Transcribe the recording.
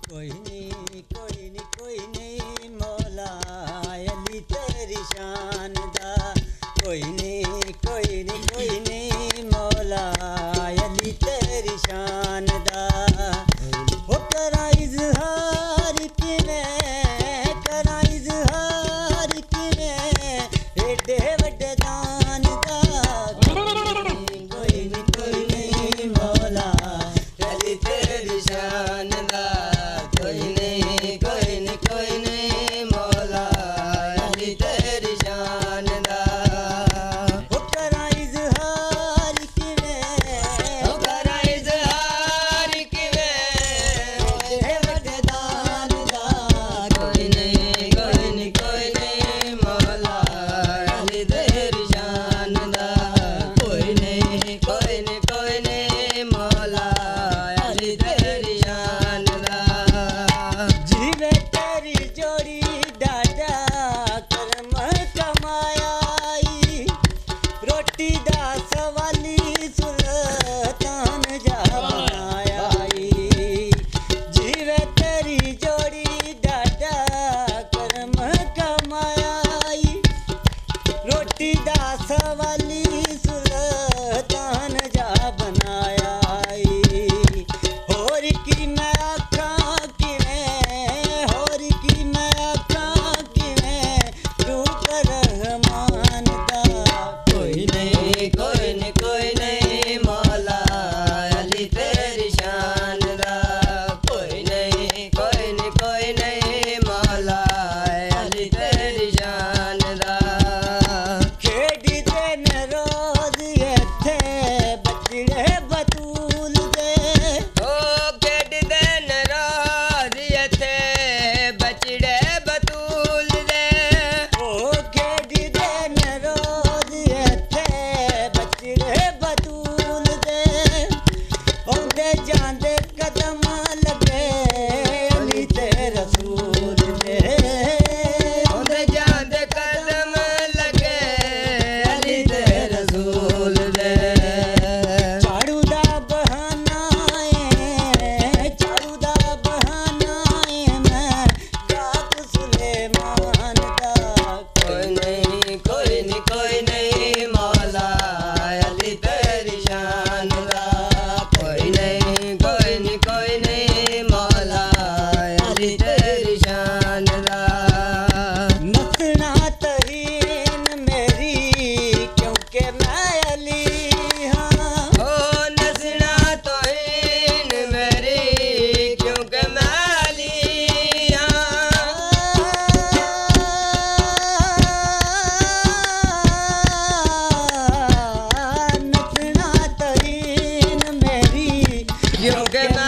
कोई नहीं मौला अली तेरी शान दा। कोई नहीं मौला अली तेरी शान दा। हो करा इजहार किवें एडे वड्डे दान दा। कोई नहीं मौला अली तेरी शान दा। कोई नहीं मौला अली तेरी शान दा। हो करा इजहार किवें एडे वड्डे दान दा। कोई नहीं मौला अली तेरी शान दा। कोई नहीं मौला अली तेरी शान दा। जीवे तेरी जोड़ी डाडा कर्म कमायाई। रोटी दा सवाली सुल्तान जा बनायाई। जीवे तेरी जोड़ी डाडा कर्म कमायाई। रोटी दा सवाली सुल्तान जा बनायाई। होर की मैं आखां किवें रूप रहमान दा। कोई नहीं मौला अली तेरी शान दा। कोई नहीं मौला अली तेरी शान दा। खेड़ी दे न रोज इत्थे बचड़े बतूल दे। ओ खेड़ी दे न रोज इत्थे बचड़े बतूल दे। ओ खेड़ी दे न रोज इत्थे बचड़े बतूल दे। औंदे जांदे कदम लगे अली ते रसूल दे। औंदे जांदे कदम लगे अली ते रसूल दे। झाड़ू दा बहाना है मैं गाक सुलेमान दा। कोई नहीं मौला अली तेरी शान दा। कोई नहीं मौला अली तेरी शान दा। नसना तहीन मेरी क्योंकि मैं अली हाँ। ओ नसना तहीन मेरी क्योंकि मैं अली हाँ। नसना तहीन मेरी क्योंकि